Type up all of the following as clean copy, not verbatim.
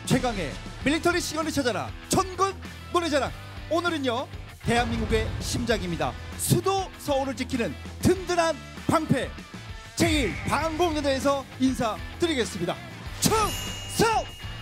최강의 밀리터리 시간을 찾아라 천군 노래자랑. 오늘은요 대한민국의 심장입니다. 수도 서울을 지키는 든든한 방패 제1방공여대에서 인사드리겠습니다. 충성!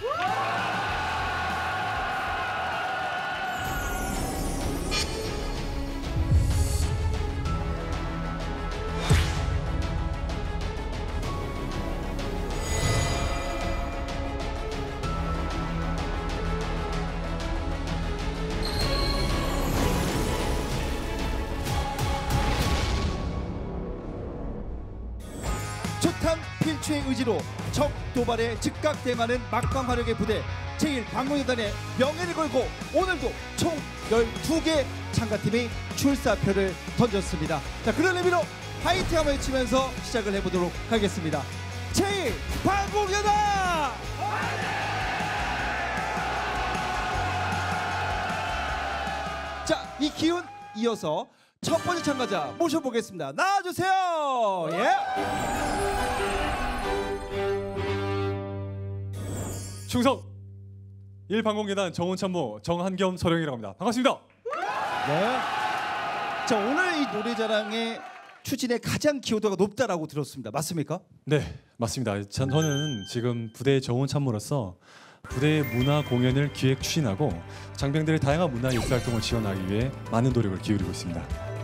초탄 필추의 의지로 적 도발에 즉각 대응하는 막강 화력의 부대 제1방공여단의 명예를 걸고 오늘도 총 12개 참가팀이 출사표를 던졌습니다. 자, 그런 의미로 파이팅 한번 외치면서 시작을 해보도록 하겠습니다. 제1방공여단! 자, 이 기운 이어서 첫 번째 참가자 모셔보겠습니다. 나와주세요. 예. 충성 1방공여단 정훈참모 정한겸 서령이라고 합니다. 반갑습니다. 네. 자, 오늘 이 노래자랑의 추진에 가장 기여도가 높다라고 들었습니다. 맞습니까? 네, 맞습니다. 저는 지금 부대 정훈참모로서 부대의 문화 공연을 기획 추진하고 장병들의 다양한 문화 예술 활동을 지원하기 위해 많은 노력을 기울이고 있습니다.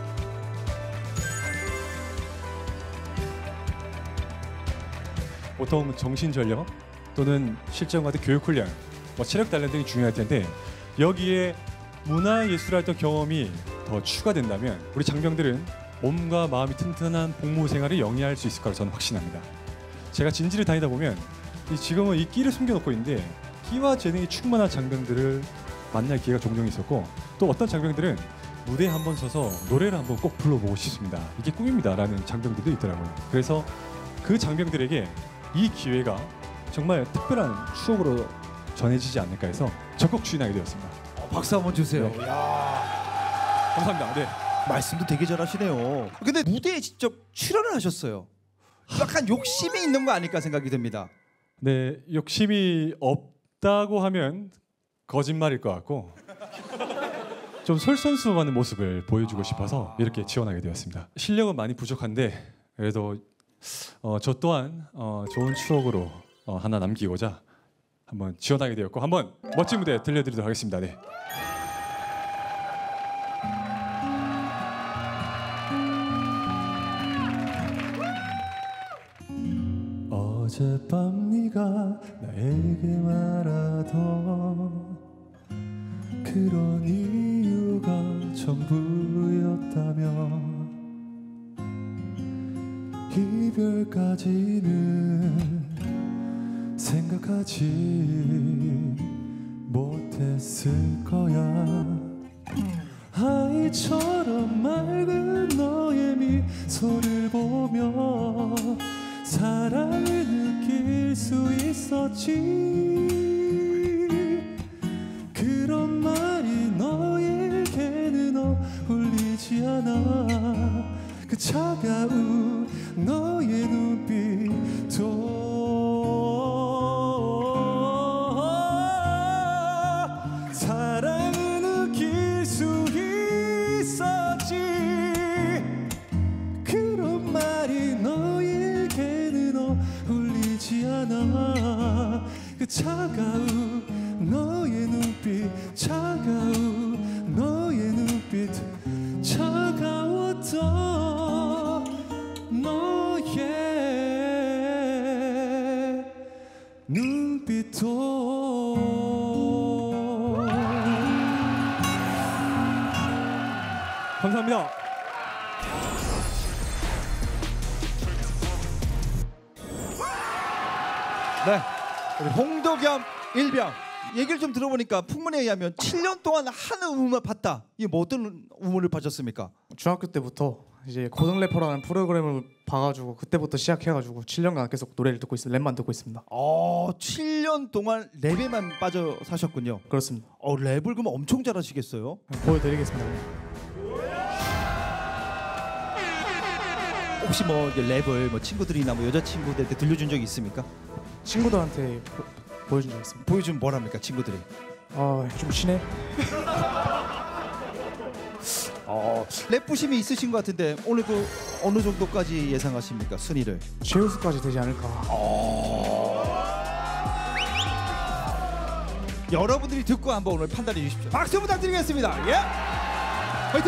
보통 정신전력 또는 실전과의 교육 훈련, 체력 단련 등이 중요할 텐데 여기에 문화예술활동 경험이 더 추가된다면 우리 장병들은 몸과 마음이 튼튼한 복무 생활을 영위할 수 있을 거라 저는 확신합니다. 제가 진지를 다니다 보면 지금은 이 끼를 숨겨놓고 있는데 끼와 재능이 충만한 장병들을 만날 기회가 종종 있었고 또 어떤 장병들은 무대에 한번 서서 노래를 한번 꼭 불러보고 싶습니다. 이게 꿈입니다 라는 장병들도 있더라고요. 그래서 그 장병들에게 이 기회가 정말 특별한 추억으로 전해지지 않을까 해서 적극 추진하게 되었습니다. 박수 한번 주세요. 네. 야. 감사합니다. 네. 말씀도 되게 잘하시네요. 근데 무대에 직접 출연을 하셨어요. 약간 욕심이 있는 거 아닐까 생각이 듭니다. 네, 욕심이 없다고 하면 거짓말일 것 같고 좀 솔선수범하는 모습을 보여주고 싶어서 이렇게 지원하게 되었습니다. 실력은 많이 부족한데 그래도 저 또한 좋은 추억으로 하나 남기고자 한번 지원하게 되었고 한번 멋진 무대 들려드리도록 하겠습니다. 네. 어젯밤 네가 나에게 말하던 그런 이유가 전부였다면 이별까지는 생각하지 못했을 거야. 아이처럼 맑은 너의 미소를 보며 사랑을 느낄 수 있었지. 그런 말이 너에게는 어울리지 않아. 그 차가운 너의 눈빛도 사랑을 느낄 수 있었지. 그런 말이 너에게는 어울리지 않아. 그 차가운 너의 눈빛 차가운 너의 눈빛 차가웠던 너의 눈빛도. 감사합니다. 네, 우리 홍도겸 일병 얘기를 좀 들어보니까 풍문에 의하면 7년 동안 한 우물만 팠다. 이게 뭐 어떤 우물을 파셨습니까? 중학교 때부터 이제 고등 래퍼라는 프로그램을 봐가지고 그때부터 시작해가지고 7년간 계속 노래를 듣고 있습니다. 랩만 듣고 있습니다. 7년 동안 랩에만 빠져 사셨군요. 그렇습니다. 랩을 그럼 엄청 잘하시겠어요? 보여드리겠습니다. 혹시 뭐 이제 랩을 뭐 친구들이나 뭐 여자친구들한테 들려준 적이 있습니까? 친구들한테 보여준 적 있습니다. 보여주면 뭐랍니까 친구들이? 좀 쉬네. 랩부심이 있으신 것 같은데 오늘도 어느 정도까지 예상하십니까 순위를? 최우수까지 되지 않을까. 여러분들이 듣고 한번 오늘 판단해 주십시오. 박수 부탁드리겠습니다. 예, 화이팅!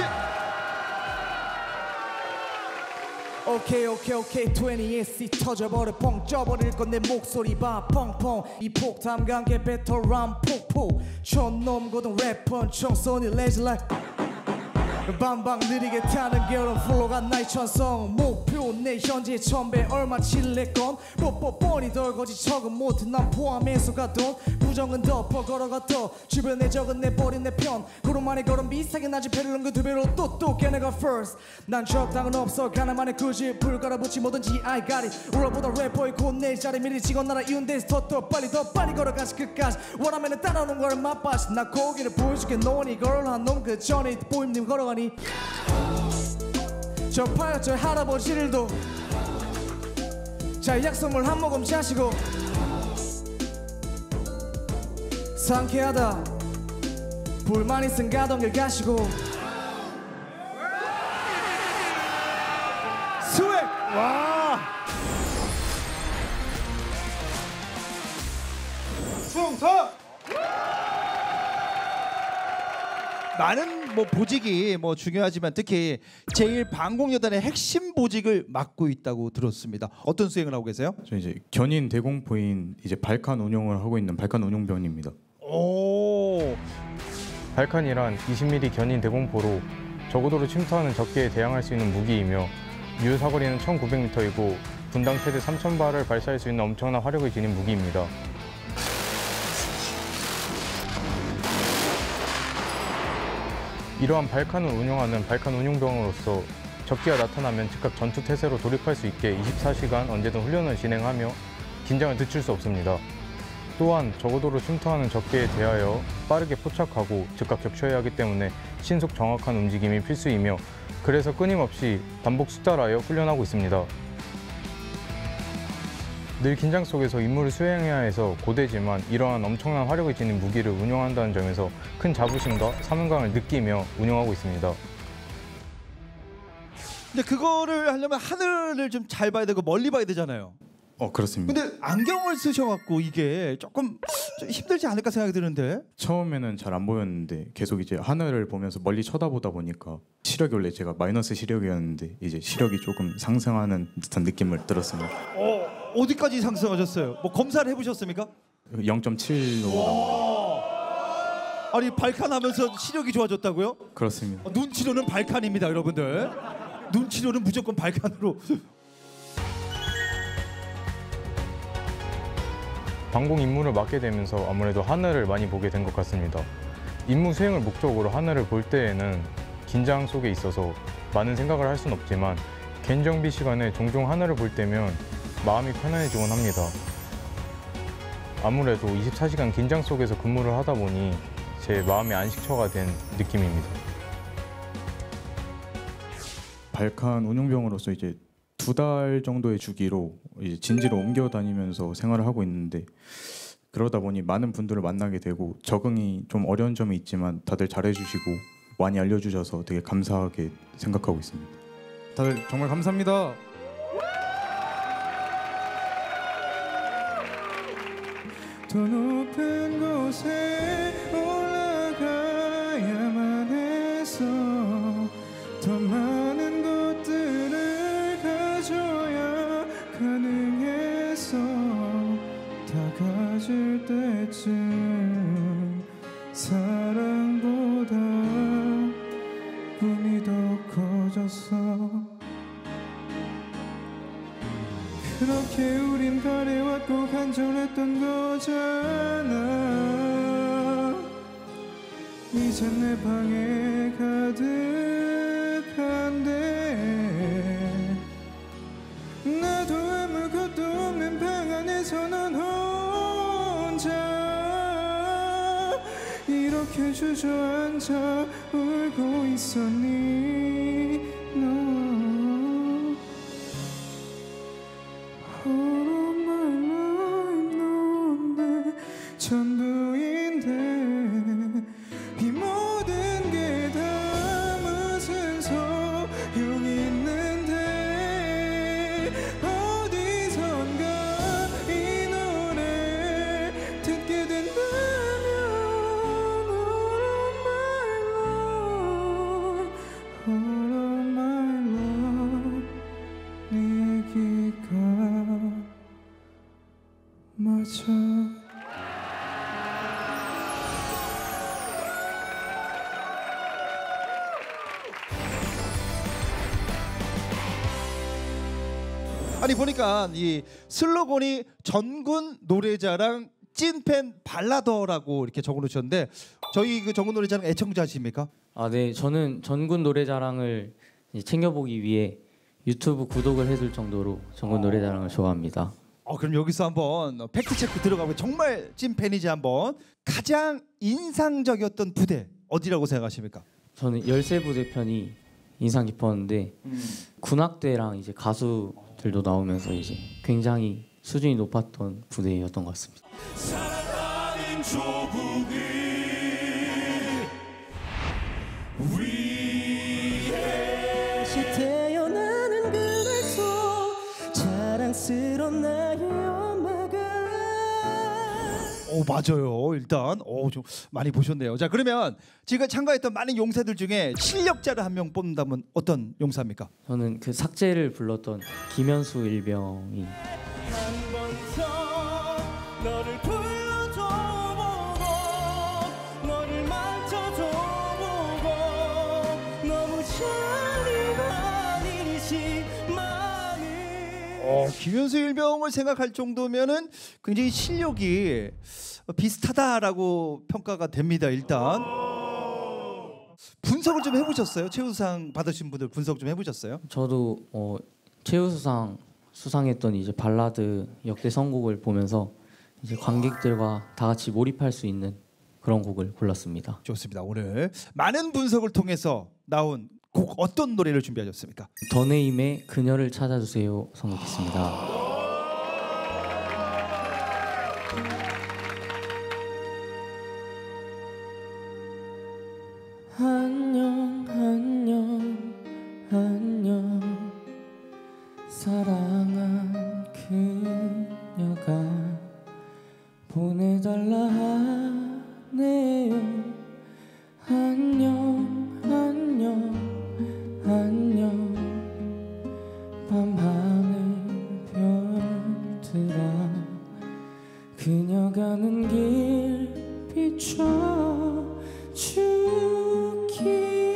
오케이 20SC 터져버려 뻥 쪄버릴 건 내 목소리 봐 펑펑 이 폭탄 관계 베터랑 폭포 촌놈 고등 래퍼 청소니 레지 like 방방 느리게 타는 게으른 플로가 나의 천성 목표 내 현재 1000배 얼마 칠레건 뽀뽀뽀니 덜거지 적은 못해 난 포함해서 가던 부정은 덮어 걸어갔더 주변에 적은 내버린 내편 구름만의 걸음 비슷하게 나지 배를 넘겨 두 배로 또 걔네가 first 난 적당은 없어 가나만의 굳이 불가라붙이 뭐든지 I got it 울어보다 래퍼의 곧내 자리 미리 직원 나라 이운 데서 더 빨리 걸어가시 끝까지 원하면은 따라오는 걸 맛봐시 나 고기를 보여줄게 너니 걸어한 놈 그 전에 보임님 걸어가니 저 파였죠 할아버지들도 자 약속물 한 모금 자시고 상쾌하다 불만 있음 가던 길 가시고 스웩! 와! 충성! 많은 보직이 중요하지만 특히 제1방공여단의 핵심 보직을 맡고 있다고 들었습니다. 어떤 수행을 하고 계세요? 저 이제 견인 대공포인 이제 발칸 운용을 하고 있는 발칸 운용병입니다. 오. 발칸이란 20mm 견인 대공포로 저고도로 침투하는 적기에 대항할 수 있는 무기이며 유효 사거리는 1900m이고 분당 최대 3000발을 발사할 수 있는 엄청난 화력을 지닌 무기입니다. 이러한 발칸을 운용하는 발칸 운용병으로서 적기가 나타나면 즉각 전투 태세로 돌입할 수 있게 24시간 언제든 훈련을 진행하며 긴장을 늦출 수 없습니다. 또한 저고도로 침투하는 적기에 대하여 빠르게 포착하고 즉각 격추해야 하기 때문에 신속 정확한 움직임이 필수이며 그래서 끊임없이 반복 숙달하여 훈련하고 있습니다. 늘 긴장 속에서 임무를 수행해야 해서 고되지만 이러한 엄청난 화력을 지닌 무기를 운용한다는 점에서 큰 자부심과 사명감을 느끼며 운용하고 있습니다. 근데 그거를 하려면 하늘을 좀 잘 봐야 되고 멀리 봐야 되잖아요. 그렇습니다. 근데 안경을 쓰셔갖고 이게 조금 좀 힘들지 않을까 생각이 드는데. 처음에는 잘 안 보였는데 계속 이제 하늘을 보면서 멀리 쳐다보다 보니까 시력이 원래 제가 마이너스 시력이었는데 이제 시력이 조금 상승하는 듯한 느낌을 들었습니다. 어디까지 상승하셨어요? 검사를 해보셨습니까? 0.7로 아니 발칸하면서 시력이 좋아졌다고요? 그렇습니다. 눈 치료는 발칸입니다, 여러분들. 눈 치료는 무조건 발칸으로. 방공 임무를 맡게 되면서 아무래도 하늘을 많이 보게 된 것 같습니다. 임무 수행을 목적으로 하늘을 볼 때에는 긴장 속에 있어서 많은 생각을 할 수는 없지만 개인 정비 시간에 종종 하늘을 볼 때면 마음이 편안해지곤 합니다. 아무래도 24시간 긴장 속에서 근무를 하다 보니 제 마음의 안식처가 된 느낌입니다. 발칸 운용병으로서 이제 2달 정도의 주기로 이제 진지로 옮겨 다니면서 생활을 하고 있는데 그러다 보니 많은 분들을 만나게 되고 적응이 좀 어려운 점이 있지만 다들 잘해주시고 많이 알려주셔서 되게 감사하게 생각하고 있습니다. 다들 정말 감사합니다. 더 높은 곳에 올라가야만 해서 더 많은 것들을 가져야 가능해서 다 가질 때쯤 사랑보다 꿈이 더 커졌어. 그렇게 우린 바래왔고 간절했던 거잖아. 이젠 내 방에 가득한데 나도 아무것도 없는 방 안에서 넌 혼자 이렇게 주저앉아 울고 있었니 너. All of my life, 넌 내 전부인데 이 모든 게 다 무슨 소용이 있는데 어디선가 이 노래 듣게 된다면 All of my love 네 얘기가 맞아. 아니 보니까 이 슬로건이 전군 노래자랑 찐팬 발라더라고 이렇게 적어놓으셨는데 저희 그 전군 노래자랑 애청자십니까? 아, 네. 저는 전군 노래자랑을 이제 챙겨보기 위해 유튜브 구독을 해둘 정도로 전군 노래자랑을 좋아합니다. 그럼 여기서 한번 팩트 체크 들어가고 정말 찐팬이지 한번 가장 인상적이었던 부대 어디라고 생각하십니까? 저는 열세부대 편이 인상 깊었는데 군악대랑 이제 가수들도 나오면서 이제 굉장히 수준이 높았던 부대였던 것 같습니다. 사랑하는 조국이 위에 다시 태어나는 그날도 자랑스러운 나의 엄마가 맞아요. 일단 좀 많이 보셨네요. 자 그러면 지금 참가했던 많은 용사들 중에 실력자를 한 명 뽑는다면 어떤 용사입니까? 저는 그 삭제를 불렀던 김현수 일병이 한 번 더 너를 불러줘 보고 너를 만져줘 보고 너무 잔인하니지만은 김현수 일병을 생각할 정도면은 굉장히 실력이 비슷하다라고 평가가 됩니다. 일단 분석을 좀 해보셨어요? 최우수상 받으신 분들 분석 좀 해보셨어요? 저도 최우수상 수상했던 이제 발라드 역대 선곡을 보면서 이제 관객들과 다 같이 몰입할 수 있는 그런 곡을 골랐습니다. 좋습니다. 오늘 많은 분석을 통해서 나온 곡 어떤 노래를 준비하셨습니까? 더네임의 그녀를 찾아주세요 선곡했습니다. 안녕 안녕 안녕 사랑한 그녀가 보내달라 하네요. 안녕 안녕 안녕 밤하늘 별들아 그녀 가는 길 비춰주기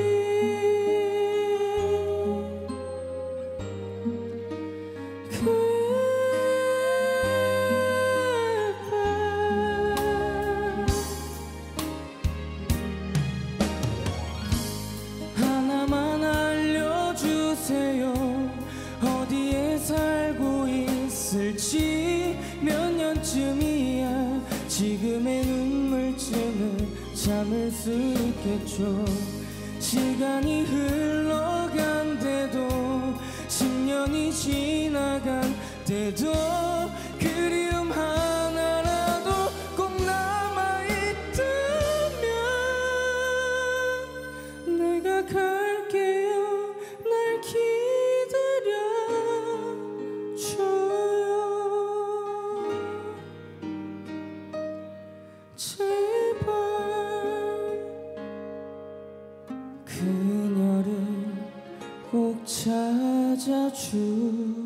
하나만 알려주세요. 어디에 살고 있을지 몇 년쯤이야 지금의 눈물쯤은 참을 수 있겠죠. 시간이 흘러간대도 10년이 지나간대도 그리움 하나라도 꼭 남아있다면 내가 갈게요. 날 기다려줘요. 제발 그녀를 꼭 찾아주세요.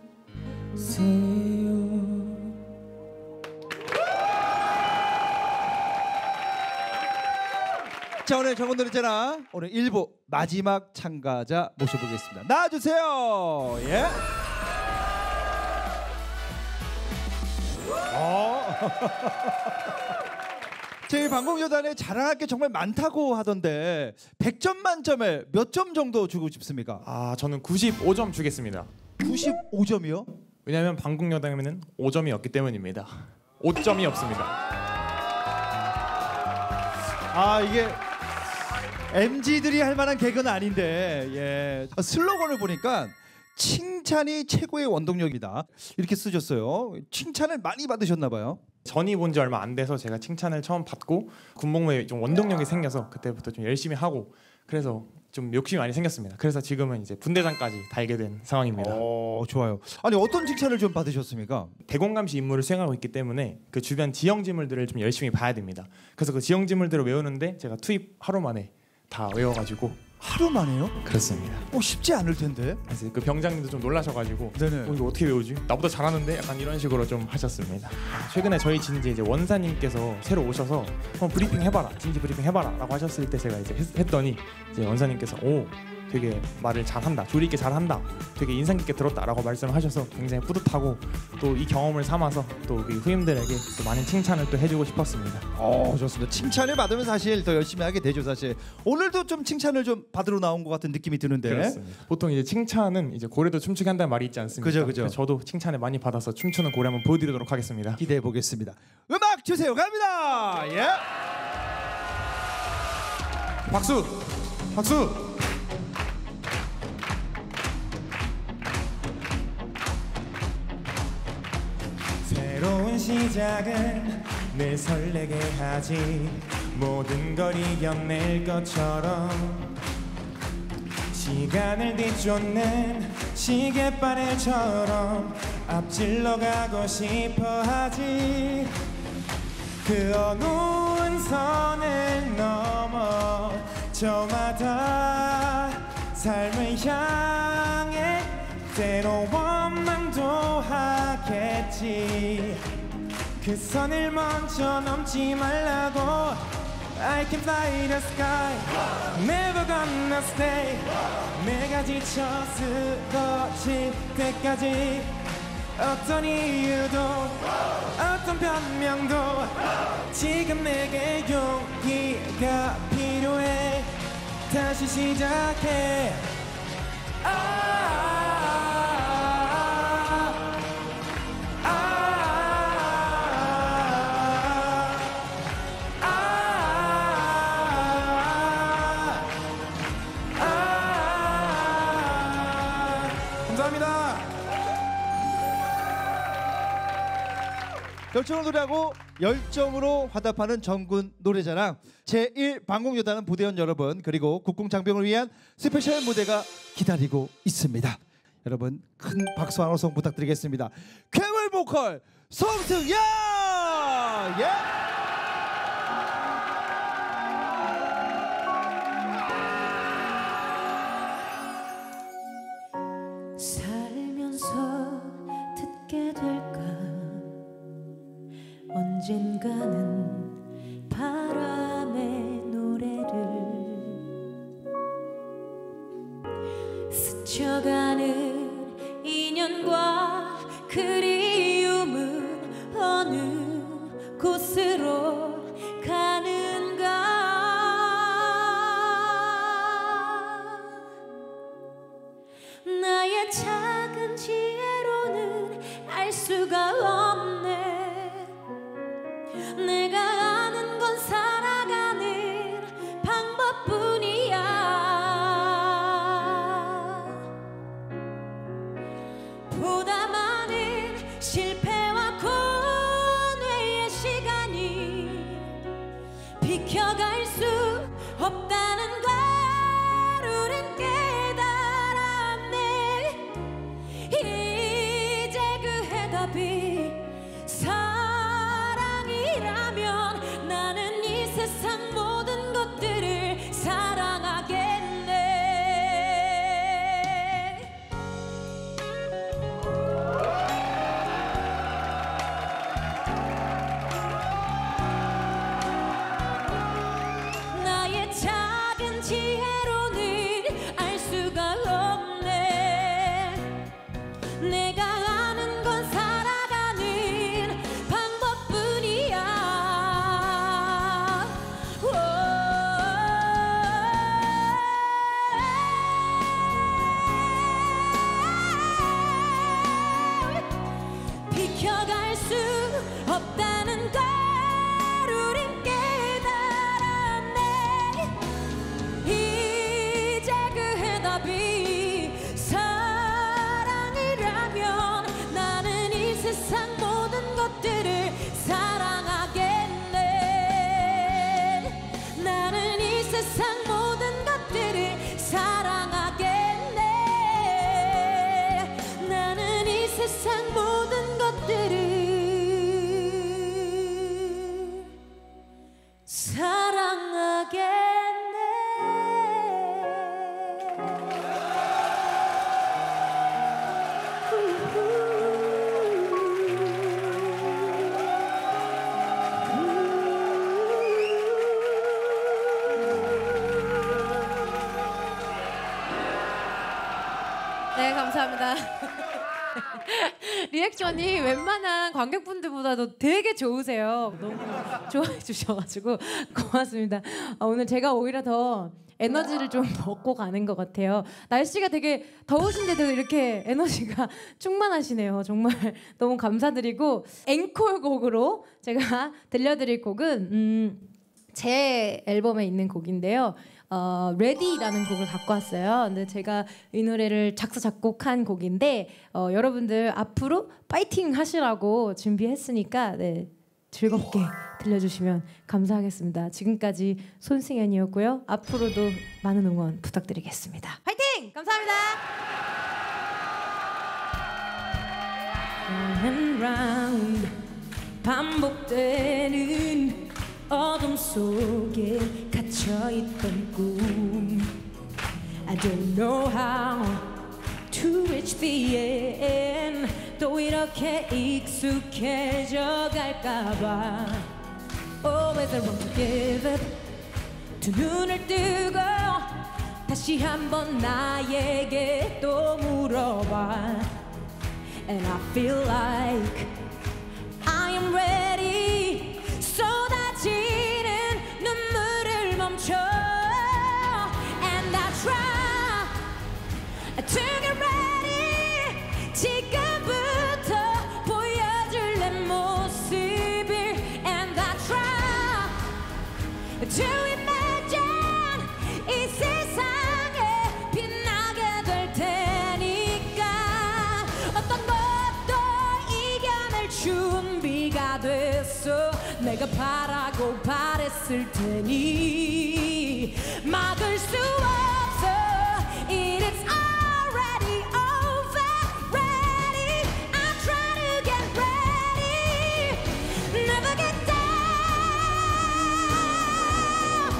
자 오늘 정원 노래자랑 오늘 1부 마지막 참가자 모셔보겠습니다. 나와주세요. 예. 저희 방공여단에 자랑할 게 정말 많다고 하던데 100점 만점에 몇 점 정도 주고 싶습니까? 저는 95점 주겠습니다. 95점이요? 왜냐하면 방국여당에는 5점이 없기 때문입니다. 5점이 없습니다. 이게 MZ들이 할 만한 개그는 아닌데 예. 슬로건을 보니까 칭찬이 최고의 원동력이다 이렇게 쓰셨어요. 칭찬을 많이 받으셨나 봐요. 전이 본 지 얼마 안 돼서 제가 칭찬을 처음 받고 군복무에 좀 원동력이 생겨서 그때부터 좀 열심히 하고 그래서 좀 욕심이 많이 생겼습니다. 그래서 지금은 이제 분대장까지 달게 된 상황입니다. 좋아요. 아니 어떤 칭찬을 좀 받으셨습니까? 대공감시 임무를 수행하고 있기 때문에 그 주변 지형 지물들을 좀 열심히 봐야 됩니다. 그래서 그 지형 지물들을 외우는데 제가 투입 하루 만에 다 외워가지고. 하루 만에요? 그렇습니다. 쉽지 않을 텐데. 그래서 그 병장님도 좀 놀라셔가지고 네네. 이거 어떻게 외우지? 나보다 잘하는데? 약간 이런 식으로 좀 하셨습니다. 최근에 저희 진지 이제 원사님께서 새로 오셔서 브리핑 해봐라, 진지 브리핑 해봐라라고 하셨을 때 제가 이제 했더니 이제 원사님께서 오 되게 말을 잘한다, 조리 있게 잘한다, 되게 인상 깊게 들었다라고 말씀을 하셔서 굉장히 뿌듯하고 또 이 경험을 삼아서 또 우리 후임들에게 또 많은 칭찬을 또 해주고 싶었습니다. 좋습니다. 칭찬을 받으면 사실 더 열심히 하게 되죠. 사실 오늘도 좀 칭찬을 좀 받으러 나온 것 같은 느낌이 드는데. 그렇습니다. 보통 이제 칭찬은 이제 고래도 춤추게 한다는 말이 있지 않습니까? 그죠. 그래서 저도 칭찬을 많이 받아서 춤추는 고래 한번 보여드리도록 하겠습니다. 기대해 보겠습니다. 음악 주세요. 갑니다. 예. 박수, 박수. 새로운 시작은 늘 설레게 하지. 모든 걸 이겨낼 것처럼 시간을 뒤쫓는 시계바늘처럼 앞질러 가고 싶어 하지. 그 어두운 선을 넘어 저마다 삶을 향해 때로 원망도 하겠지. 그 선을 먼저 넘지 말라고. I can fly the sky, never gonna stay. 내가 지쳐 쓰러질 때까지 어떤 이유도 어떤 변명도 지금 내게 용기가 필요해. 다시 시작해. 감사합니다. 열정을 노래하고 열정으로 화답하는 정군 노래자랑 제1 방공여단은 부대원 여러분 그리고 국궁장병을 위한 스페셜 무대가 기다리고 있습니다. 여러분 큰 박수 한 호송 부탁드리겠습니다. 괴물 보컬 송승연! 예! 살면서 듣게 될까 언젠가는 바람의 노래를 스쳐가는 인연과 그리움은 어느 곳으로 가는가. 나의 작은 지혜로는 알 수가 없네. 내가 아는 건 살아가는 방법뿐이야. 보다 많은 실패와 고뇌의 시간이 비켜갈 수 없다는 걸 우린 깨달았네. 이제 그 해답이 사랑이라면 나는 이 세상 모든 것들을 사랑하겠네. 나의 작은 지혜로는 알 수가 없네. 내가 아는 건 살아가는 방법뿐이야. 비켜갈 수 없다는 걸 우린 깨달았네. 이제 그 해답이 사랑이라면 나는 이 세상 모든 것들을 사랑 네, 감사합니다. 리액션이 웬만한 관객분들보다도 되게 좋으세요. 너무 좋아해 주셔가지고 고맙습니다. 오늘 제가 오히려 더 에너지를 좀 먹고 가는 것 같아요. 날씨가 되게 더우신데도 이렇게 에너지가 충만하시네요. 정말 너무 감사드리고 앵콜곡으로 제가 들려드릴 곡은 제 앨범에 있는 곡인데요. 레디라는 곡을 갖고 왔어요. 근데 제가 이 노래를 작사 작곡한 곡인데 여러분들 앞으로 파이팅 하시라고 준비했으니까 네, 즐겁게 들려주시면 감사하겠습니다. 지금까지 손승연이었고요. 앞으로도 많은 응원 부탁드리겠습니다. 파이팅! 감사합니다. Round and round 반복되는 어둠 속에 갇혀있던 꿈 I don't know how to reach the end 또 이렇게 익숙해져 갈까봐 Always I want to give up 두 눈을 뜨고 다시 한번 나에게 또 물어봐 And I feel like I am ready 쏟아지는 눈물을 멈춰 And I try to get ready 지금부터 보여줄 내 모습을 And I try to imagine 이 세상에 빛나게 될 테니까 어떤 것도 이겨낼 준비가 됐어 내가 바라고 바랬을 테니 막을 수 없어 It is already over ready I try to get ready Never get down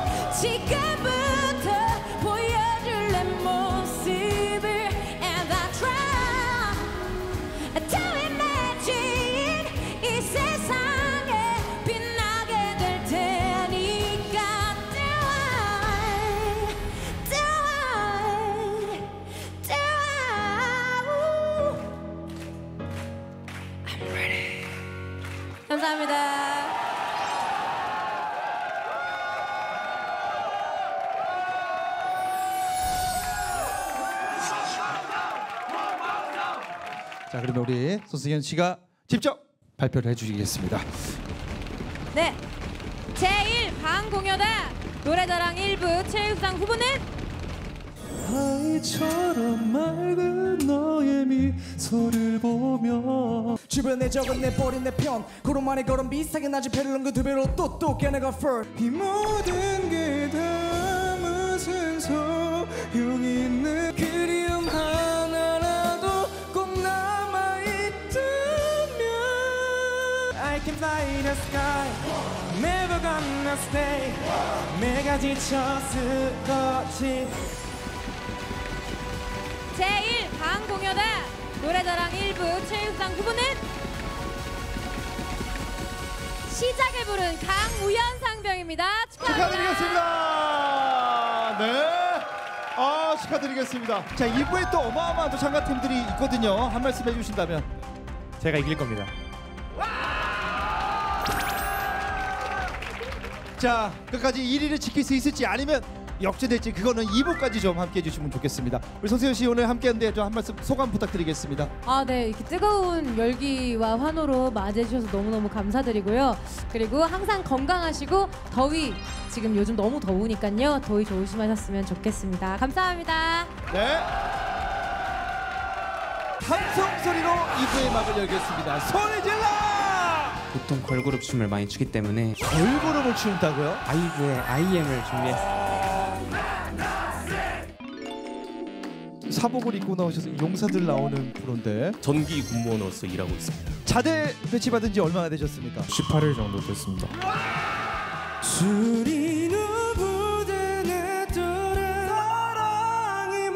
지금부터 보여줄 내 모습을 And I try to imagine 이 세상에 빛나게 될 테니까 Do I I'm ready 감사합니다. 자, 그러면 우리 손승연 씨가 직접 발표를 해주시겠습니다. 네, 제1 방공여대 노래자랑 1부 최우수상 후보는 아이처럼 맑은 너의 미소를 보며 주변에 적은 내 버린 내 편 구름 안에 걸음 비슷하게 낮은 배를 그 두 배로 또 깨내가 first 이 모든 게 다 무슨 소용이 있는 그리움 하나라도 꼭 남아있다면 I can fly the sky Never gonna stay 내가 지쳤을 거지 제1 방공여대 노래자랑 1부 최우수상 후보는 시작을 부른 강우연 상병입니다. 축하드리겠습니다. 네. 축하드리겠습니다. 자, 2부에 또 어마어마한 또 참가팀들이 있거든요. 한 말씀 해주신다면. 제가 이길 겁니다. 자, 끝까지 1위를 지킬 수 있을지 아니면 역전될지 그거는 2부까지 좀 함께 해주시면 좋겠습니다. 우리 손승연 씨 오늘 함께했는데 좀 한 말씀 소감 부탁드리겠습니다. 네, 이렇게 뜨거운 열기와 환호로 맞이해 주셔서 너무너무 감사드리고요. 그리고 항상 건강하시고 더위 지금 요즘 너무 더우니까요. 더위 조심하셨으면 좋겠습니다. 감사합니다. 네. 함성 소리로 2부의 막을 열겠습니다. 소리 질러! 보통 걸그룹 춤을 많이 추기 때문에 걸그룹을 추는다고요? 아이브의 IM을 준비했습니다. 사복을 입고 나오셔서 용사들 나오는 프로인데 전기 군무원으로서 일하고 있습니다. 자대 배치받은 지 얼마나 되셨습니까? 18일 정도 됐습니다. 술이 누부된 애들의 사랑이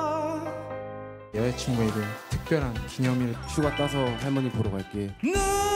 뭘까 여자친구에게 특별한 기념일 휴가 따서 할머니 보러 갈게. 너